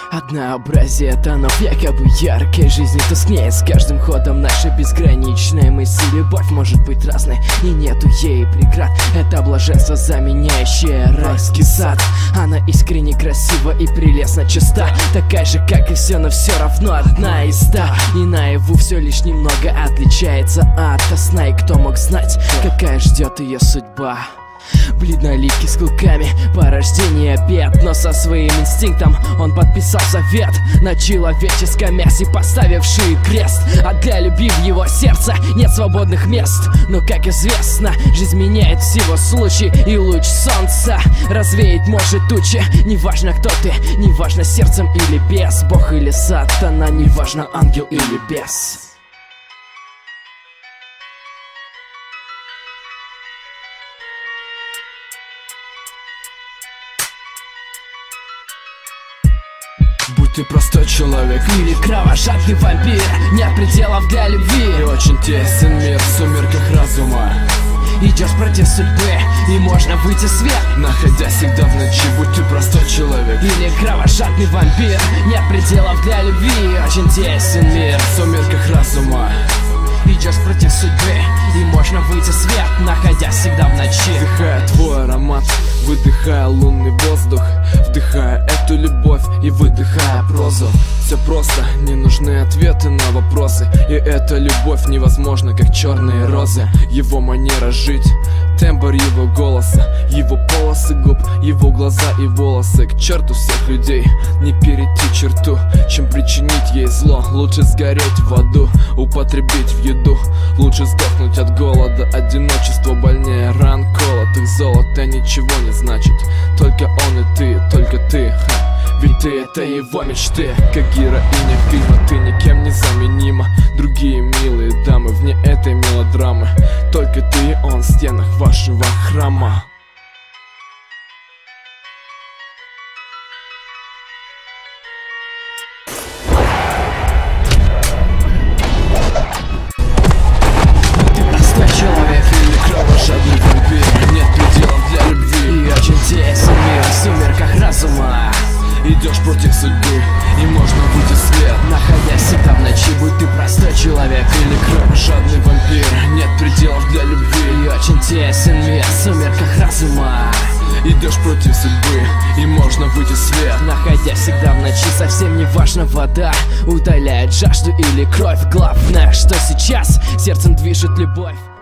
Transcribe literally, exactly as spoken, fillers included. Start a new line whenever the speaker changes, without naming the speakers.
Однообразие тонов якобы яркой жизни тускнеет с каждым ходом. Наша безграничная мысль, любовь может быть разной, и нету ей преград. Это блаженство, заменяющее райский сад. Она искренне красива и прелестно чиста, такая же, как и все, но все равно одна из ста. И наяву все лишь немного отличается от сна. И кто мог знать, какая ждет ее судьба? Бледноликий с клыками, по рождению обед, но со своим инстинктом он подписал завет на человеческом мясе, поставивший крест. А для любви в его сердце нет свободных мест. Но, как известно, жизнь меняет всего случай, и луч солнца развеять может тучи. Неважно, кто ты, неважно, сердцем или без, Бог или сатана, неважно, ангел или бес.
Будь ты простой человек
или кровожадный вампир, нет пределов для любви.
И очень тесен мир в сумерках разума.
Идешь против судьбы, и можно выйти в свет,
находясь всегда в ночи. Будь ты простой человек
или кровожадный вампир, нет пределов для любви. Очень тесен мир
в сумерках разума.
Идешь против судьбы, и можно выйти в свет, находясь всегда в ночи.
Вдыхая твой аромат, выдыхая лунный воздух, вдыхая эту любовь и выдыхая прозу. Все просто, не нужны ответы на вопросы, и эта любовь невозможна, как черные розы. Его манера жить, тембр его голоса, его полосы губ, его глаза и волосы. К черту всех людей, не перейти черту, чем причинить ей зло. Лучше сгореть в аду, употребить в еду. Лучше сдохнуть от голода, одиночество больнее ран колотых. Золото ничего не значит, только он и ты, только ты, ха. Ведь ты — это его мечты. Как героиня фильма, ты никем не заменима. Другие милые дамы вне этой мелодрамы, только ты и он в стенах вашего храма.
Ты простой человек или кровожадный вампир, нет пределов для любви. И очень тесен мир в сумерках разума.
Идешь против судьбы, и можно выйти в свет,
находясь всегда в ночи. Будь ты простой человек или кровожадный вампир,
нет пределов для любви.
И очень тесен мир в сумерках разума.
Идешь против судьбы, и можно выйти в свет,
находясь всегда в ночи. Совсем не важно, вода удаляет жажду или кровь. Главное, что сейчас сердцем движет любовь.